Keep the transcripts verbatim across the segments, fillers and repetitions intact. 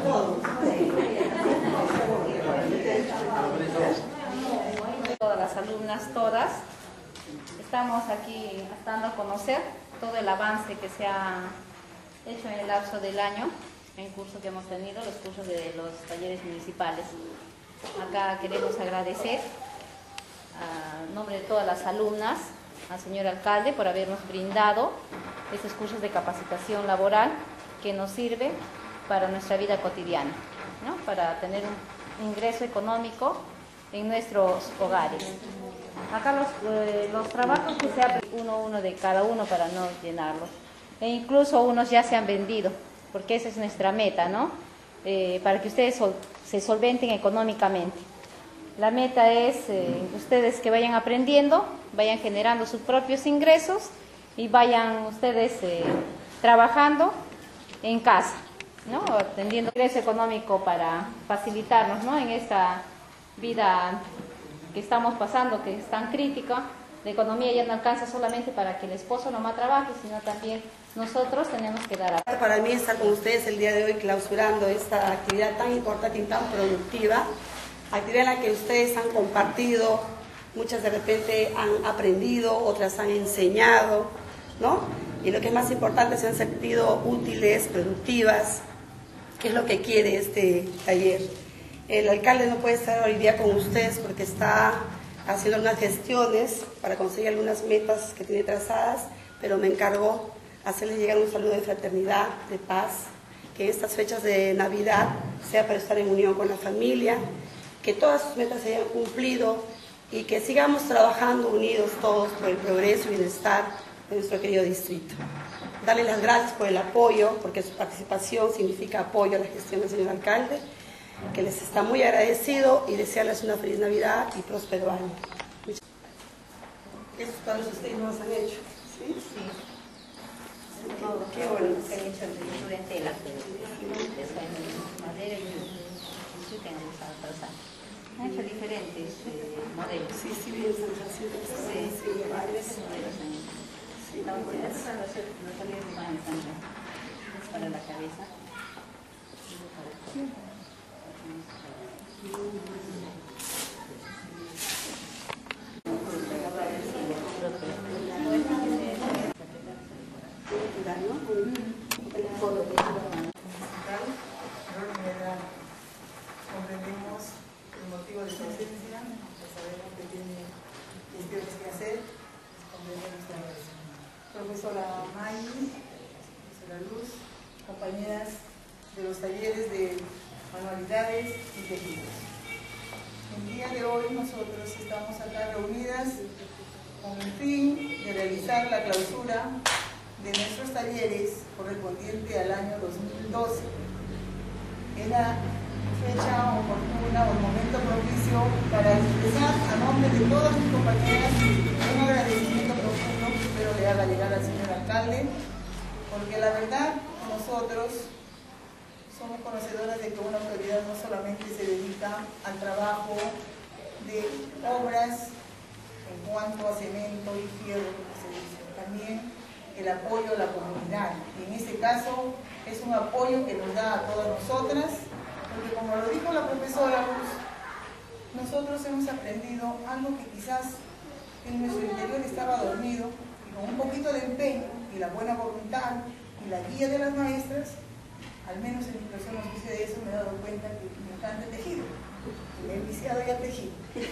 Todas las alumnas, todas, estamos aquí dando a conocer todo el avance que se ha hecho en el lapso del año, en curso que hemos tenido, los cursos de los talleres municipales. Acá queremos agradecer a nombre de todas las alumnas, al señor alcalde por habernos brindado estos cursos de capacitación laboral que nos sirve para nuestra vida cotidiana, ¿no? Para tener un ingreso económico en nuestros hogares. Acá los, eh, los trabajos que se abren uno uno de cada uno para no llenarlos, e incluso unos ya se han vendido, porque esa es nuestra meta, ¿no? Eh, para que ustedes sol, se solventen económicamente. La meta es eh, ustedes que vayan aprendiendo, vayan generando sus propios ingresos y vayan ustedes eh, trabajando en casa, ¿no? Teniendo ingreso económico para facilitarnos, ¿no? En esta vida que estamos pasando, que es tan crítica. La economía ya no alcanza solamente para que el esposo nomás trabaje, sino también nosotros tenemos que dar a... Para mí estar con ustedes el día de hoy clausurando esta actividad tan importante y tan productiva, actividad en la que ustedes han compartido, muchas de repente han aprendido, otras han enseñado, ¿no? Y lo que es más importante, se han sentido útiles, productivas, que es lo que quiere este taller. El alcalde no puede estar hoy día con ustedes porque está haciendo unas gestiones para conseguir algunas metas que tiene trazadas, pero me encargó hacerles llegar un saludo de fraternidad, de paz, que en estas fechas de Navidad sea para estar en unión con la familia, que todas sus metas se hayan cumplido y que sigamos trabajando unidos todos por el progreso y bienestar de nuestro querido distrito. Darle las gracias por el apoyo, porque su participación significa apoyo a la gestión del señor alcalde, que les está muy agradecido y desearles una feliz Navidad y próspero año. Estos padres ustedes no los han hecho, ¿sí? Sí. Todo, qué bueno. Se han hecho en tela, madera y sí que han hecho diferentes eh, modelos. Sí, sí, bien, San Francisco. Sí, sí, varios modelos han hecho. Sí, estamos en eso, los salidos de baño también. Para la cabeza. Comprendemos el motivo de su ausencia, sabemos que tiene gestiones que hacer, comprendemos también. Profesora May, profesora Luz, compañeras de los talleres de manualidades y tejidos. El día de hoy nosotros estamos acá reunidas con el fin de realizar la clausura de nuestros talleres correspondiente al año dos mil doce. Es la fecha oportuna o el momento propicio para expresar a nombre de todas mis compañeras un agradecimiento profundo que espero le haga llegar al señor alcalde, porque la verdad nosotros somos conocedoras de que una autoridad no solamente se dedica al trabajo de obras en cuanto a cemento y fierro, como se dice, también el apoyo a la comunidad. Y en este caso es un apoyo que nos da a todas nosotras, porque como lo dijo la profesora Luz, nosotros hemos aprendido algo que quizás en nuestro interior estaba dormido, y con un poquito de empeño y la buena voluntad y la guía de las maestras, al menos en mi persona de eso me he dado cuenta que me encanta el tejido, me he viciado ya tejido.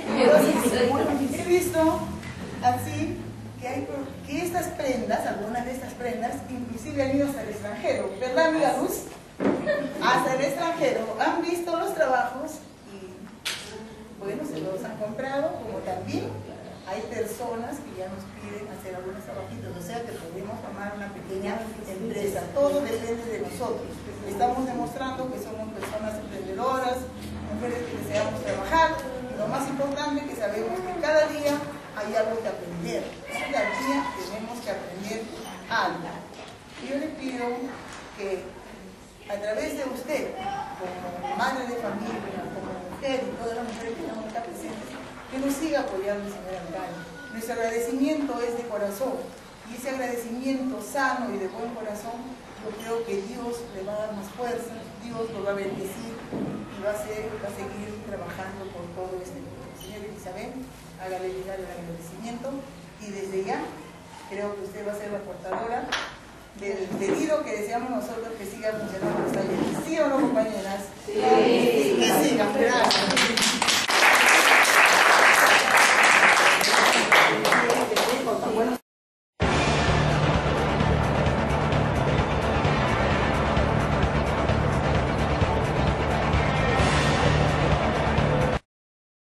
Entonces, he visto así que, hay, que estas prendas, algunas de estas prendas, inclusive han ido hasta el extranjero, ¿verdad, amiga Luz? Hasta el extranjero, han visto los trabajos y, bueno, se los han comprado, como también hay personas que ya nos piden hacer algunos trabajitos, o sea que podemos formar una pequeña empresa, todo depende de nosotros. Estamos demostrando que somos personas emprendedoras, mujeres que deseamos trabajar, y lo más importante que sabemos que cada día hay algo que aprender. Cada día tenemos que aprender algo. Yo le pido que a través de usted, como madre de familia, como mujer y todas las mujeres que estamos acá presentes, que nos siga apoyando, señor alcalde. Nuestro agradecimiento es de corazón, y ese agradecimiento sano y de buen corazón yo creo que Dios le va a dar más fuerza, Dios lo va a bendecir y va a, ser, va a seguir trabajando por todo este pueblo. Señora Isabel, hágale llegar el agradecimiento y desde ya creo que usted va a ser la portadora del pedido que deseamos nosotros que siga funcionando esta ley. ¿Sí o no, compañeras?